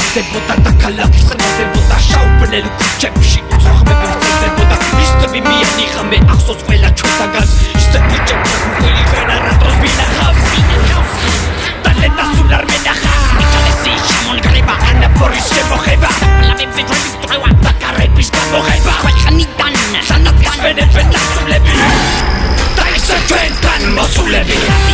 იზრდებოდა და ქალაქი ხრდებოდა შავ-ბნელ ქუჩებში უცხოხმები ვრცელდებოდა ისწვი მიანი ღამე ახსოვს ყველა ჩვენთაგანს ისე ნიჭებს უხვილი ვენა რატოს ვინახავს და ლედა სულ არ მენახავს მიჭალესი შემონგრება ანაფორის შემოხება ლამებზე დროის ტყევა და კარების გამოღება ქვეყნიდან სანაცგან ვენებენ დასულები და ისე ჩვენთან მოსულები